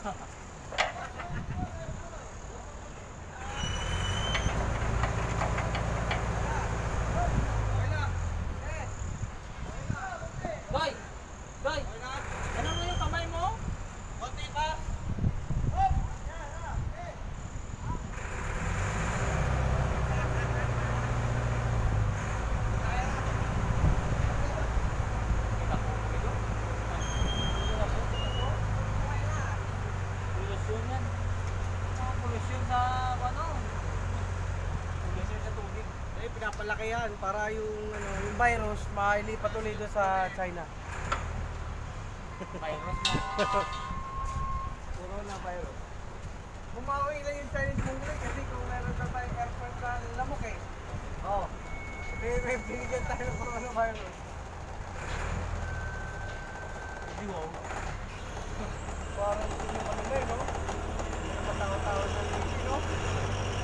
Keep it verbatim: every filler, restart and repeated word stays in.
Doy! Doy! Ano mo yung kamay mo? Konti pa! Polusyon yan. Polusyon sa ano? Polusyon sa tubig. Eh, pinapalaki yan para yung, ano, yung virus mailipat ulit doon sa China. Virus mo. Corona virus. Bumawi lang yung Chinese mongol kasi kung meron na tayong airport sa lamok eh. Oo. Oh. May may binigyan tayo ng corona virus. Hindi wow. Parang hindi mo ano na eh, no? Matawa-tawa na hindi, no?